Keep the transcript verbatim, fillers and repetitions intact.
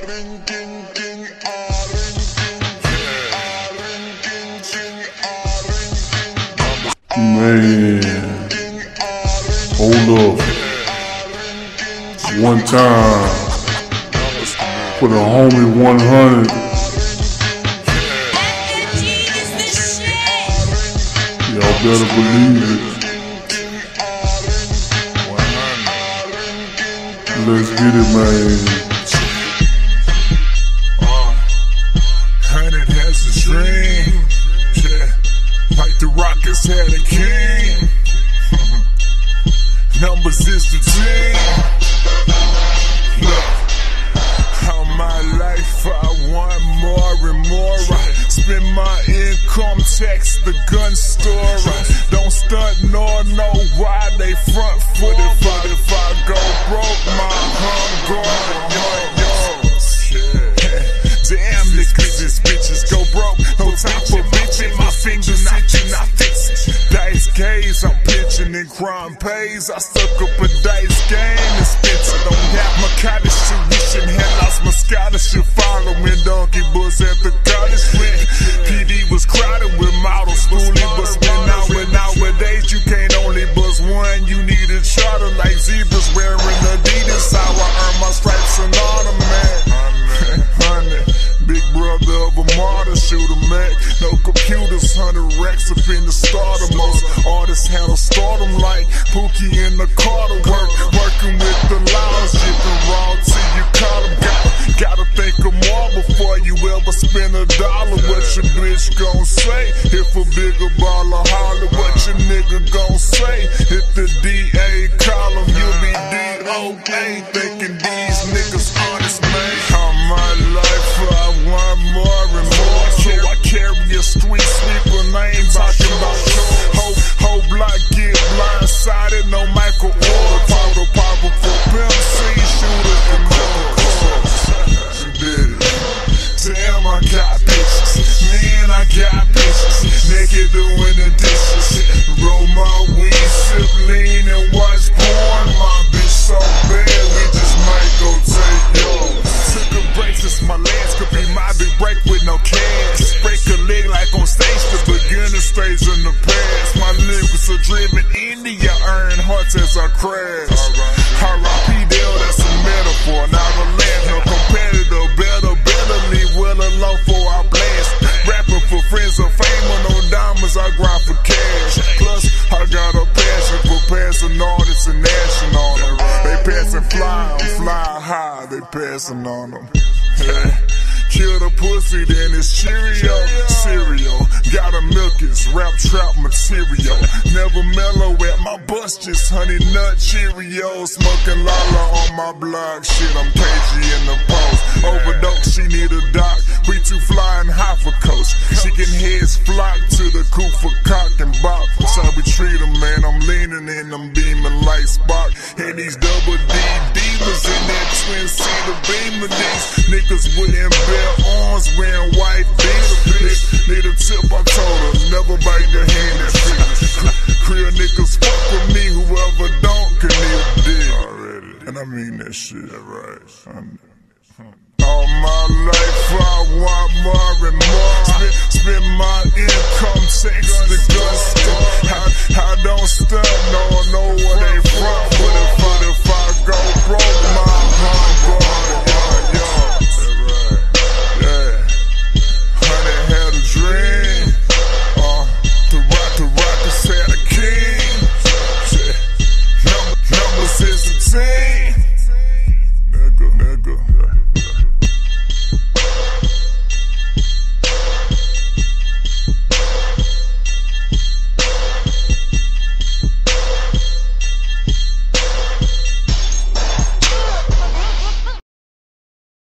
Man, hold up. One time for the homie one hundred. Y'all better believe it. Let's get it, man. Uh, Hundred has a dream, yeah, like the Rockets had a king. Numbers is the team. Look, all my life I want more and more. I spend my income tax the gun store. I don't stunt nor know why they front footed. If I, if I go broke, my hunger. Damn niggas, these bitches go broke. No time for bitching, my fingers itching, I fix it. Dice gaze, I'm pitching and crime pays. I stuck up a dice game and spent it. Don't have my college tuition, had lost my scholarship. Following donkey bus at the college rent. P D was crowded with model schooling, but spend out and nowadays you can't only bus one. You need a charter like zebras wearing Adidas. How I earn my stripes and all the man. Big brother of a martyr, shoot a Mac. No computers, hundred racks up in the starter. Most artists handle stardom like Pookie in the Carter work. Working with the laws, shipping raw till you call them. Gotta, gotta think of more before you ever spend a dollar. What your bitch gon' say? If a bigger baller holler, what your nigga gon' say? If the D A call him, you'll be D O A. Thinking these niggas honest, man. All my life I want more and more, so I carry a street sweeper name. Talking about whole, whole block get blindsided, no Michael order. Powder popper for Pimp C, shooter and more. She did it. Damn, I got bitches. Man, I got bitches. Naked doing the dishes. Roll my weed, sip lean and watch porn. My bitch so bad, we just might go take yours. Took a break since my last could be my big break with no cash. Break a leg like on stage, the beginner stage in the past. My lyrics are driven India, earn hearts as I crash. R I P Dale, that's a metaphor, not a land. No competitor, better, better leave well alone for I blast. Rapping for friends or fame or no diamonds, I grind for cash. Plus, I got a passion for passing artists and gnashing on them. They passing fly, I'm fly high, they passing on them. Yeah. Kill the pussy, then it's Cheerio. Cereal, gotta milk it's rap trap material. Never mellow at my bus, just honey nut Cheerios. Smoking Lala on my block, shit, I'm K G in the post. Overdose, she need a doc, we too fly and high for coach. Chicken heads flock to the coop for cock and bop. That's how we treat them, man, I'm leaning in them beaming like Spock. And these double D divas in that twin seater beam of these niggas wouldn't bet arms wearing white beater, bitch. Need a tip, I told her, never bite the hand that fit. Queer niggas fuck with me, whoever don't can need a dick. Already. And I mean that shit, right? All my life I want more and more. Spend, spend my income tax the gun store. I, I don't stunt, no, know where they from.